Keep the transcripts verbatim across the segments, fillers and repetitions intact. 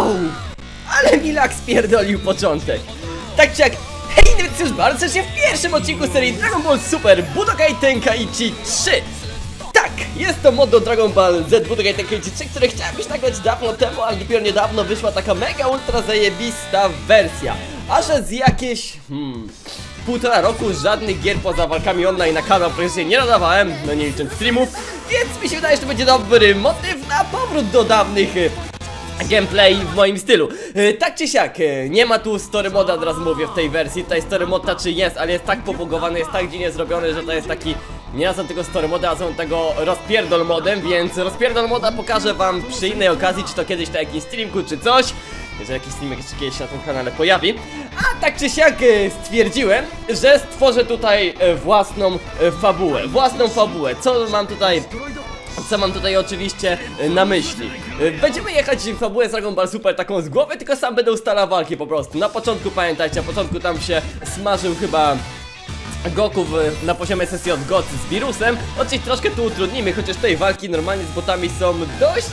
Wow! Ale mi lag spierdolił początek. Tak czy jak, hej, witam już bardzo serdecznie w pierwszym odcinku serii Dragon Ball Super Budokai Tenkaichi trzy. Tak, jest to mod do Dragon Ball Z Budokai Tenkaichi trzy, który chciałem już nagrać dawno temu, ale dopiero niedawno wyszła taka mega ultra zajebista wersja. A że z jakieś, hmm, półtora roku żadnych gier poza walkami online na kanał praktycznie nie nadawałem, no nie licząc streamów, więc mi się wydaje, że to będzie dobry motyw na powrót do dawnych gameplay w moim stylu. e, Tak czy siak, e, nie ma tu story moda, od razu mówię w tej wersji. Tutaj story mod czy jest, ale jest tak pobugowany, jest tak dziwnie zrobiony, że to jest taki, nie nazwę tego story moda, a są tego rozpierdol modem. Więc rozpierdol moda pokażę wam przy innej okazji, czy to kiedyś na jakimś streamku, czy coś, jeżeli jakiś streamek jeszcze kiedyś na tym kanale pojawi. A tak czy siak e, stwierdziłem, że stworzę tutaj e, własną e, fabułę. Własną fabułę, co mam tutaj... Co mam tutaj oczywiście na myśli? Będziemy jechać w fabułę z Dragon Ball Super taką z głowy, tylko sam będę ustalał walki po prostu. Na początku, pamiętajcie, na początku tam się smażył chyba Goku w, na poziomie sesji od Goty z wirusem. Oczywiście troszkę tu utrudnimy, chociaż tej walki normalnie z botami są dość...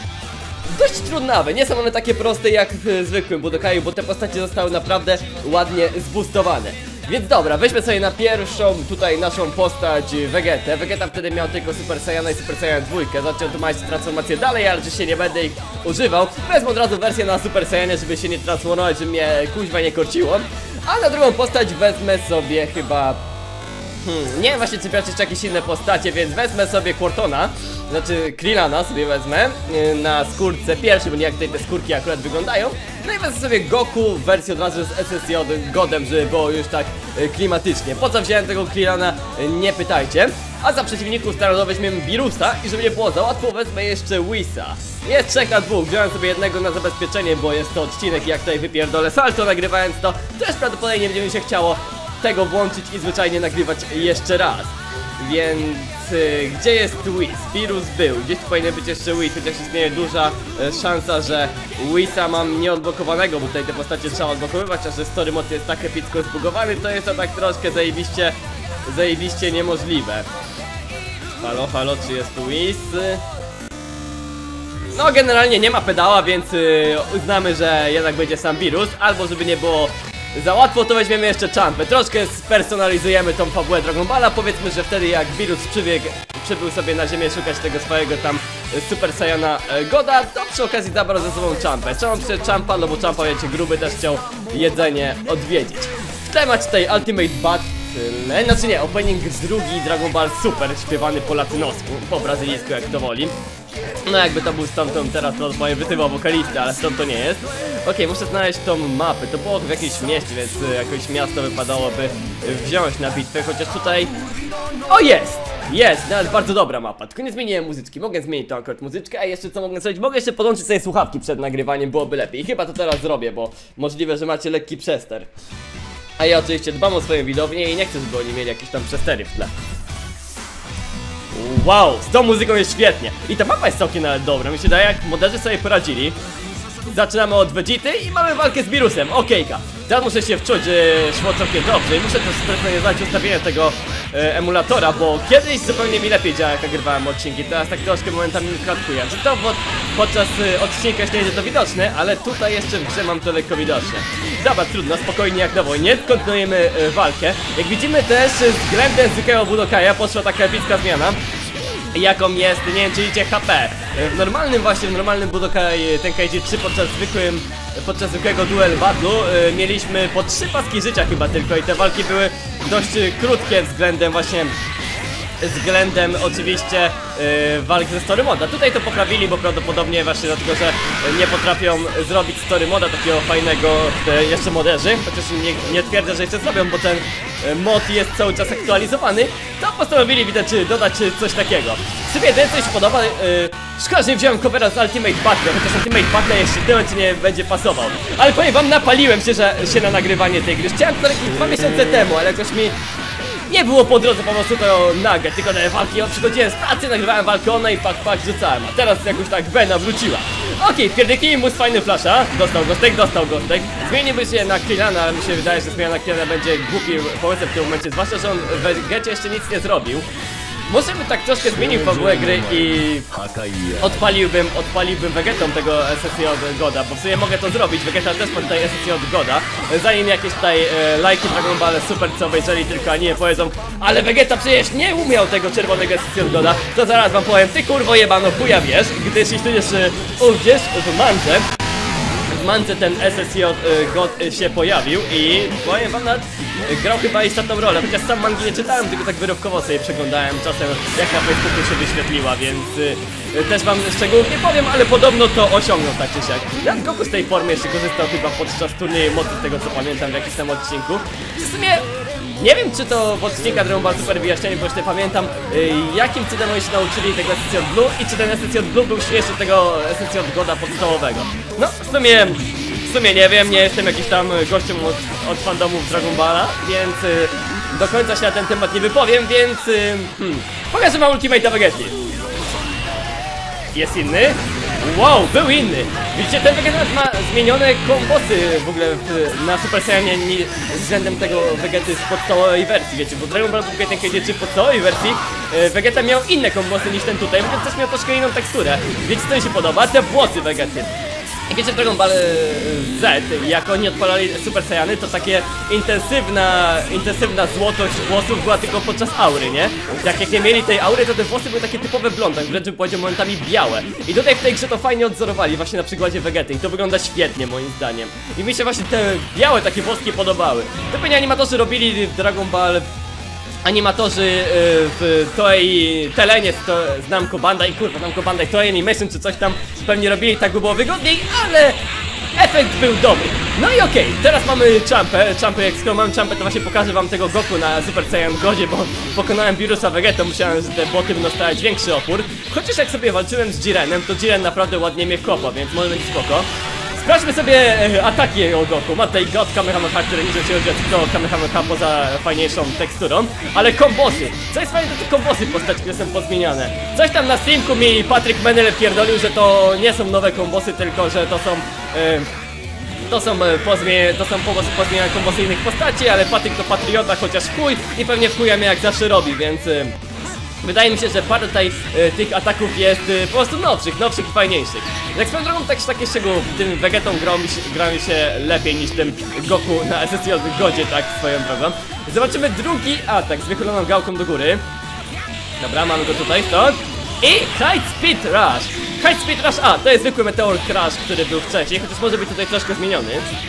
Dość trudnawe, nie są one takie proste jak w zwykłym Budokaiu, bo te postacie zostały naprawdę ładnie zboostowane. Więc dobra, weźmy sobie na pierwszą tutaj naszą postać Vegetę. Vegeta wtedy miał tylko Super Saiyana i Super Saiyan dwa. Zaczął tu mać transformację dalej, ale oczywiście nie będę ich używał. Wezmę od razu wersję na Super Saiyanie, żeby się nie transformować, żeby mnie kuźwa nie korciło. A na drugą postać wezmę sobie chyba... Hmm, nie wiem właśnie, czy brać jeszcze jakieś inne postacie, więc wezmę sobie Quartona, znaczy Krillana sobie wezmę yy, na skórce pierwszej, bo nie jak tutaj te skórki akurat wyglądają. No i wezmę sobie Goku w wersji od razu z S S J Godem, żeby było już tak yy, klimatycznie. Po co wziąłem tego Krillana, yy, nie pytajcie. A za przeciwników starowo weźmiemy Virusa i żeby nie było za łatwo, wezmę jeszcze Whisa. Jest trzech na dwóch, wziąłem sobie jednego na zabezpieczenie, bo jest to odcinek, jak tutaj wypierdolę salto nagrywając to, też prawdopodobnie nie będzie mi się chciało tego włączyć i zwyczajnie nagrywać jeszcze raz. Więc y, gdzie jest Whis? Virus był, gdzieś tu powinien być jeszcze Whis, chociaż istnieje duża y, szansa, że Whisa mam nieodblokowanego, bo tutaj te postacie trzeba odblokowywać, a że story mode jest tak epicko zbugowany, to jest to tak troszkę zajebiście, zajebiście niemożliwe. Halo, halo, czy jest Whis? No generalnie nie ma pedała, więc y, uznamy, że jednak będzie sam Virus, albo żeby nie było za łatwo, to weźmiemy jeszcze Champę. Troszkę spersonalizujemy tą fabułę Dragon Balla. Powiedzmy, że wtedy jak Virus przybiegł, przybył sobie na ziemię szukać tego swojego tam Super Saiyana Goda, to przy okazji zabrał ze sobą Champę. Czemu przy Champa? No bo Champa, wiecie, gruby też chciał jedzenie odwiedzić. W temat tej Ultimate Battle, znaczy nie, opening drugi Dragon Ball Super, śpiewany po latynosku, po brazylijsku jak to woli. No jakby to był stamtąd teraz to moje wytywał wokalistę, ale stąd to nie jest. Okej, okay, muszę znaleźć tą mapę. To było w jakimś mieście, więc jakoś miasto wypadałoby wziąć na bitwę. Chociaż tutaj... O, jest! Jest! Nawet bardzo dobra mapa. Tylko nie zmieniłem muzyczki. Mogę zmienić tą akurat muzyczkę. A jeszcze co mogę zrobić? Mogę jeszcze podłączyć sobie słuchawki przed nagrywaniem, byłoby lepiej. I chyba to teraz zrobię, bo możliwe, że macie lekki przester. A ja oczywiście dbam o swoją widownię i nie chcę, żeby oni mieli jakieś tam przestery w tle. Wow, z tą muzyką jest świetnie. I ta mapa jest całkiem nawet dobra. Mi się daje, jak moderzy sobie poradzili. Zaczynamy od Vegety i mamy walkę z Virusem. Okejka. Teraz muszę się wczuć, że szło całkiem dobrze. I muszę też spersonalizować ustawienie tego e, emulatora, bo kiedyś zupełnie mi lepiej działa, jak nagrywałem odcinki. Teraz tak troszkę momentami mi kratkuje. Czy to pod, podczas e, odcinka nie jest to widoczne, ale tutaj jeszcze w grze mam to lekko widoczne. Dobra, trudno, spokojnie jak na wojnie. Kontynuujemy e, walkę. Jak widzimy też względem zwykłego Budokaja poszła taka epicka zmiana, jaką jest, nie wiem czy widzicie, H P. W normalnym właśnie, w normalnym Budokai Tenkaichi trzy podczas zwykłym, podczas zwykłego Duel Battle'u yy, mieliśmy po trzy paski życia chyba tylko i te walki były dość yy, krótkie względem właśnie względem oczywiście yy, walk ze story moda. Tutaj to poprawili, bo prawdopodobnie właśnie dlatego, że nie potrafią zrobić story moda takiego fajnego yy, jeszcze moderzy, chociaż nie, nie twierdzę, że jeszcze zrobią, bo ten yy, mod jest cały czas aktualizowany, to postanowili widać dodać coś takiego. Sobie jedynie coś podoba, yy, szkoda, że nie wziąłem covera z Ultimate Battle, chociaż Ultimate Battle jeszcze w tym momencie nie będzie pasował. Ale powiem wam, napaliłem się, że się na nagrywanie tej gry. Chciałem to jakieś dwa miesiące temu, ale jakoś mi nie było po drodze po prostu to nagle, tylko te walki, o, przychodziłem z pracy, nagrywałem walkę ona i pak pak rzucałem, a teraz jakoś tak Vena wróciła. Okej, okay, pierdyknij mu z fajny flasha, dostał gostek, dostał gostek. Zmieniłby się na Krillana, ale mi się wydaje, że zmiana na Krillana będzie głupi pomysłem w tym momencie, zwłaszcza, że on w Vegecie jeszcze nic nie zrobił. Może bym tak troszkę zmienił fabułę gry i odpaliłbym, odpaliłbym Vegetą tego S S J od Goda, bo w sumie mogę to zrobić. Vegeta też ma tutaj S S J od Goda. Zanim jakieś tutaj e, lajki Dragon Ball Super, co obejrzeli tylko anime, powiedzą: ale Vegeta przecież nie umiał tego czerwonego S S J od Goda. To zaraz wam powiem: ty kurwo jebano, chuja wiesz, gdyż jeśli tudzież ujdziesz w mance, w mance ten S S J God się pojawił i powiem wam, nawet grał chyba istotną rolę, chociaż sam mangi nie czytałem, tylko tak wyrobkowo sobie przeglądałem czasem, jak na Facebooku się wyświetliła, więc y, też wam szczegółów nie powiem, ale podobno to osiągnął tak czy siak. Nawet Goku z tej formy jeszcze korzystał chyba podczas turnieju mocy, z tego co pamiętam w jakimś tam odcinku. W sumie nie wiem, czy to w odcinka Dragon Ball Super wyjaśnienie, bo już nie pamiętam, y, jakim cudem oni się nauczyli tego S S J Blue i czy ten S S J Blue był świeższy tego S S J Goda podstawowego. No, w sumie, w sumie nie wiem, nie jestem jakiś tam gościem od, od fandomów Dragon Balla, więc y, do końca się na ten temat nie wypowiem, więc y, hmm, pokażę wam Ultimate'a Vegety. Jest inny? Wow, był inny! Widzicie, ten Vegeta ma zmienione kombosy w ogóle w, na Super Saiyanie względem tego Vegety z podstawowej wersji, wiecie, bo Dragon Ball Budokai Tenkaichi w podstawowej wersji e, Vegeta miał inne kombosy niż ten tutaj, więc też miał troszkę inną teksturę. Wiecie, co mi się podoba? Te włosy Vegety. Jak wiecie, Dragon Ball Z, jak oni odpalali Super Saiyany, to takie intensywna, intensywna złotość włosów była tylko podczas aury, nie? Jak, jak nie mieli tej aury, to te włosy były takie typowe blonde, wręcz bym powiedział momentami białe. I tutaj w tej grze to fajnie odzorowali, właśnie na przykładzie Vegety i to wygląda świetnie moim zdaniem. I mi się właśnie te białe takie włoskie podobały. To pewnie animatorzy robili w Dragon Ball... Animatorzy w Toei Telenie, to znam Namco i kurwa, Namco Bandai, Toei Animation czy coś tam pewnie robili, tak by było wygodniej, ale efekt był dobry. No i okej, okay, teraz mamy Champę, Champę, jak skoro mamy Champę, to właśnie pokażę wam tego Goku na Super Saiyan Godzie, bo pokonałem wirusa Vegetą, musiałem, że te boty będą stawiać większy opór. Chociaż jak sobie walczyłem z Jirenem, to Jiren naprawdę ładnie mnie kopał, więc może być spoko. Sprawdźmy sobie e, ataki jego Goku. Ma tutaj God Kamehameha, który niżej się chodzi do Kamehameha poza fajniejszą teksturą. Ale kombosy. Co jest fajne, to te kombosy postaci, które są pozmieniane. Coś tam na streamku mi Patryk Menel pierdolił, że to nie są nowe kombosy, tylko że to są... E, To są, pozmie, to są pozmieniane kombosy innych postaci, ale Patryk to patriota, chociaż chuj i pewnie chuja mnie jak zawsze robi, więc... E, Wydaje mi się, że parę tutaj y, tych ataków jest y, po prostu nowszych, nowszych i fajniejszych. Jak swoją drogą, tak, takie szczegóły, tym Vegetą grał mi, się, grał mi się lepiej niż tym Goku na S S J Godzie, tak swoją drogą. Zobaczymy drugi atak z wychyloną gałką do góry. Dobra, mamy go tutaj, stąd. I High Speed Rush. High Speed Rush, a to jest zwykły Meteor Crash, który był wcześniej, chociaż może być tutaj troszkę zmieniony.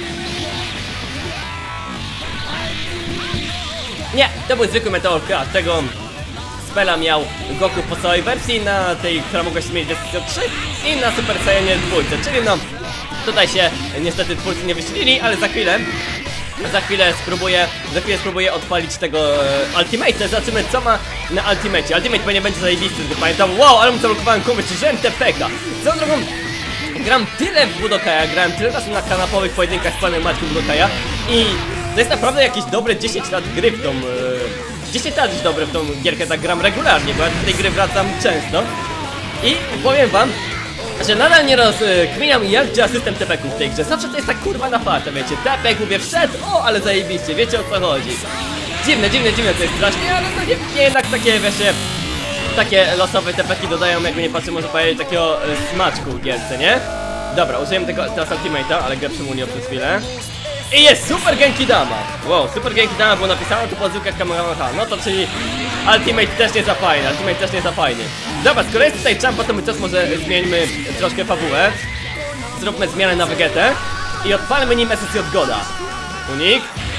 Nie, to był zwykły Meteor Crash, tego... Spela miał Goku po całej wersji, na tej, która mogła się zmienić do S S J trzy i na Super Saiyanie dwójce, czyli no tutaj się niestety twórcy nie wyświetlili, ale za chwilę za chwilę spróbuję, za chwilę spróbuję odpalić tego e, Ultimate, zobaczymy co ma na Ultimate. Ultimate pewnie będzie zajebisty, gdy pamiętam, wow, ale mu zablokowałem komuś, że T P K. Co drogą, gram tyle w Budokaja, grałem tyle razy na kanapowych pojedynkach z panem Maćkiem Budokaja i to jest naprawdę jakieś dobre dziesięć lat gry w tą... E, dziesięć lat już dobre w tą gierkę, tak gram regularnie, bo ja do tej gry wracam często. I powiem wam, że nadal nie rozkminiam, jak działa system T P K-ów w tej grze. Zawsze to jest tak kurwa na farta, wiecie, T P K mówię wszedł, o ale zajebiście, wiecie o co chodzi. Dziwne, dziwne, dziwne to jest strasznie, ale to nie, nie jednak takie, wiecie, takie losowe T P K-i dodają, jakby nie patrzę, może powiedzieć, takiego e, smaczku w gierce, nie? Dobra, użyjemy tego teraz Ultimate'a, ale grę przymulił przez chwilę. I jest Super Genki Dama. Wow, Super Genki Dama było napisane tu po zwykłych Kamehameha. No to czyli Ultimate też nie za fajny, Ultimate też nie za fajny. Dobra, skoro jest tutaj Champa, to my też może zmieńmy troszkę fabułę. Zróbmy zmianę na Vegetę i odpalmy nim S S J Goda. Unik.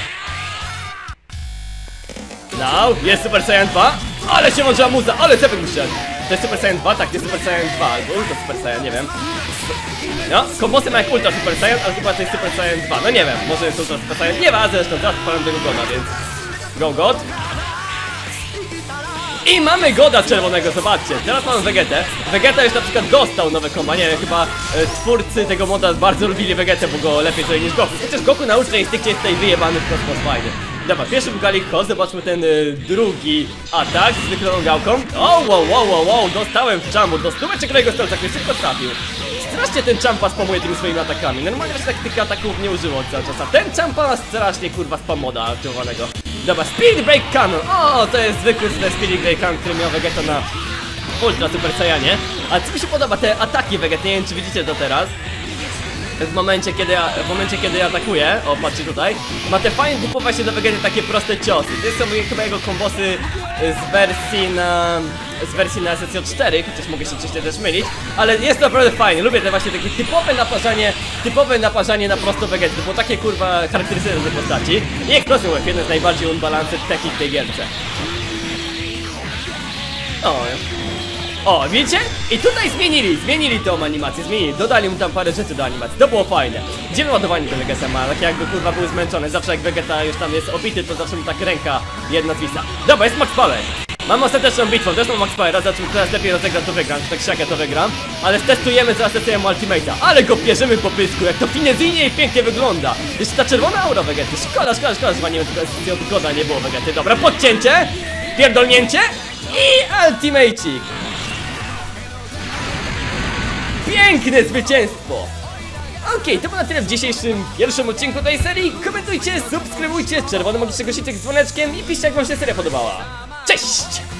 Now, jest Super Saiyan dwa. Ale się mądrza muza, ale cepek wyszedł. To jest Super Saiyan dwa? Tak, to jest Super Saiyan dwa, albo Ultra Super Saiyan, nie wiem. No, kombosy ma jak Ultra Super Saiyan, ale chyba to jest Super Saiyan dwa, no nie wiem, może jest Ultra Super Saiyan, nie ma, zresztą teraz odpalam tego Goda, więc... Go God. I mamy Goda czerwonego, zobaczcie, teraz mamy Vegetę. Vegeta już na przykład dostał nowe komba, nie wiem, chyba e, twórcy tego moda bardzo lubili Vegetę, bo go lepiej sobie niż Goku. Chociaż Goku na Ultra Instynkcie jest tutaj wyjebany w kosmos fajny. Dobra, pierwszy był Galik Ho, zobaczmy ten y, drugi atak z wykroną gałką. O, wow, wow, wow, wow, dostałem w czamur, do stóweczek którego stał, tak szybko trafił. Strasznie ten Champa spamuje tymi swoimi atakami, normalnie właśnie tak tych ataków nie użyło cały czas, a ten Champa ma strasznie kurwa spam moda aktywowanego. Dobra, Spirit Break Cannon. O, to jest zwykły Spirit Break Cannon, który miał Vegeta na Ultra Super Saiyanie. A co mi się podoba, te ataki Vegeta, nie wiem czy widzicie to teraz. W momencie kiedy ja, w momencie kiedy ja atakuję, o patrzcie tutaj, ma te fajne typowe się do Vegety takie proste ciosy. To są chyba jego kombosy z wersji na... z wersji na S S J cztery, chociaż mogę się wcześniej też mylić. Ale jest naprawdę fajne, lubię te właśnie takie typowe naparzanie, typowe naparzanie na prosto Vegety, bo takie kurwa charakterystyczne do postaci. I Explosion Wave, jeden z najbardziej unbalanced technik w tej gierce. O, O, wiecie? I tutaj zmienili, zmienili tą animację, zmienili, dodali mu tam parę rzeczy do animacji, to było fajne. Dziwne ładowanie do Vegeta ma, tak jakby kurwa był zmęczony, zawsze jak Vegeta już tam jest obity, to zawsze mu tak ręka jedna zwisa. Dobra, jest Max Power. Mam ostateczną bitwą, też mam Max Powera, zobaczymy, teraz lepiej rozegram, to wygram, tak siak ja to wygram. Ale testujemy, zaraz testujemy Ultimate'a, ale go pierzymy po pysku, jak to finezyjnie i pięknie wygląda. Jeszcze ta czerwona aura Vegety, szkoda, szkoda, szkoda, że nie wiem, tylko nie było Vegety. Dobra, podcięcie, pierdolnięcie i Ultimate'ik. Piękne zwycięstwo! Okej, okay, to było na tyle w dzisiejszym pierwszym odcinku tej serii. Komentujcie, subskrybujcie, czerwony magiczny guziczek z dzwoneczkiem i piszcie jak wam się seria podobała. Cześć!